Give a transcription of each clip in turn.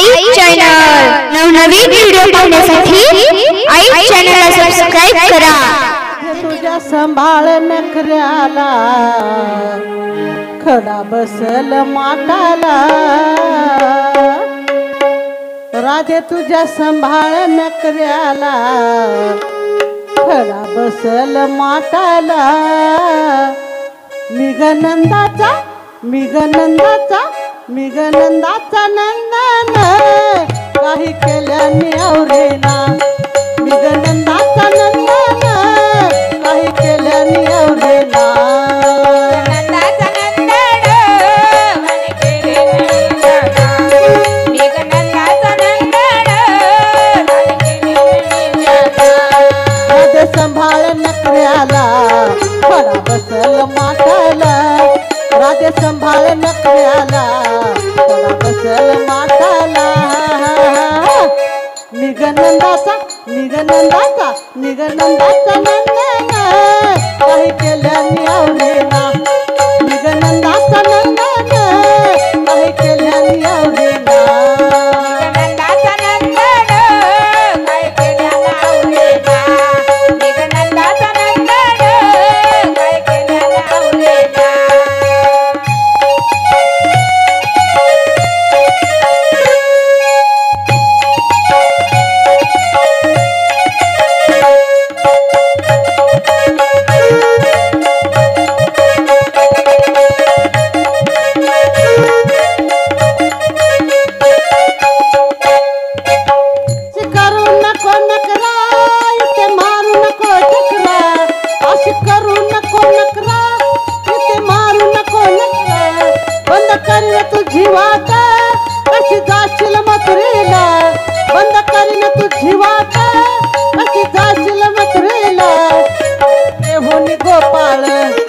आई channel नवनवीन video पाहण्यासाठी आई चॅनलला सबस्क्राइब करा। तुझ्या सांभाळ नखऱ्याला खडा बसल माटाला, राधे तुझ्या सांभाळ नखऱ्याला खडा बसल माटाला। मिगनंदाचा मिगनंदाचा मिगनंदाचा नंदन काही केल्याने आवरेना। मिगनंदाचा नंदन काही केल्याने आवरेना। संभाळ नखऱ्याला खडा बसल माटाला, राधे संभाळ नखऱ्याला खडा बसल माटाला। मिगनंदाचा मिगनंदाचा मिगनंदाचा नंदन काही केल्याने आवरेना। मिगनंदाचा नंदन काही केल्याने आवरेना। कशी जाशील मथुरेला, बंद करीन तू जीवात कशी जाशील मथुरेला। घेऊन गोपाळ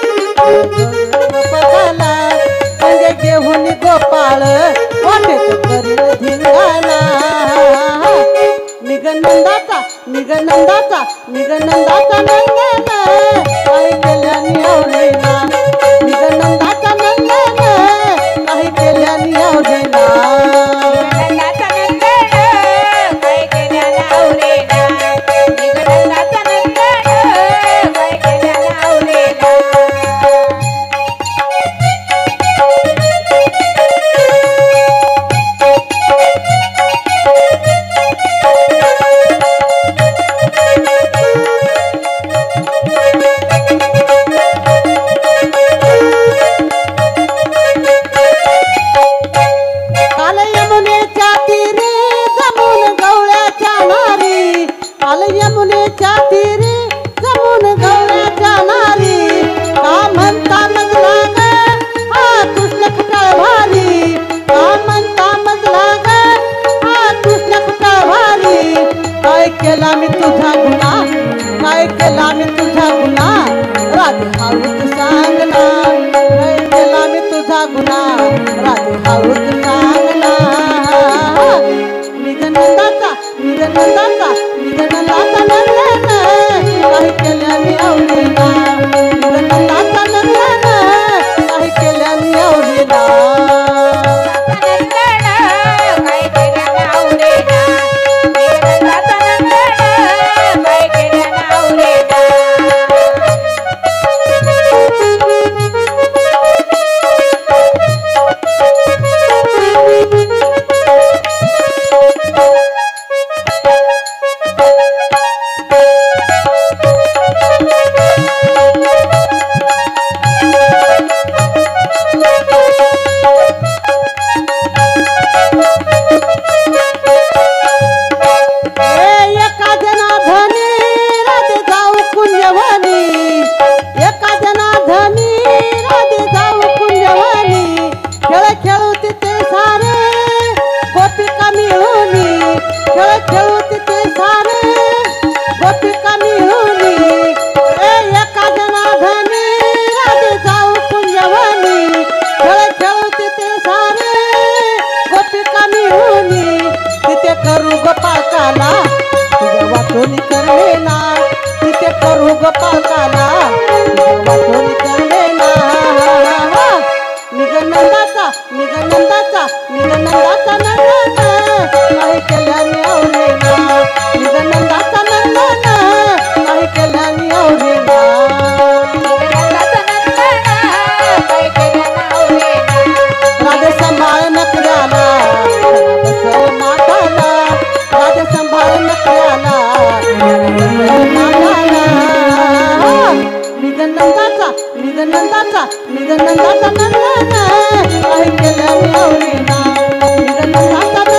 बघाला म्हणजे घेऊन गोपाळ वाटेत करीन धिंगाणा। मिगनंदाचा मिगनंदाचा मिगनंदाचा नंदन काही केल्याने आवरेना। मिगनंदाचा नंदन काही केल्याने आवरेना। यमुनेच्या तीरी जमून गवळ्याच्या नारी, का म्हणता मजला ग हा कृष्ण खटाळ भारी। का म्हणता मजला ग हा कृष्ण खटाळ भारी। काय केला मी तुझा गुन्हा, काय केला मी तुझा गुन्हा, राधे हळूच सांग ना। काय केला मी तुझा गुन्हा, राधे हळूच सांग ना। मिगनंदाचा मिगनंदाचा मिगनंदाचा नंदन काही केल्याने आवरेना। मिगनंदाचा नंदन काही केल्याने आवरेना। करू गोपाळकाला तुझ्या वाटोनी करलेला, तिथे करू गोपाळकाला तुझ्या वाटोनी करलेला। निगनंदाचा निगनंदाचा निगनंदाचा नंदन निगनंदाचा निगनंदाचा निगनंदाचा नंदन ऐकलं मी आवडीना निगनंदाचा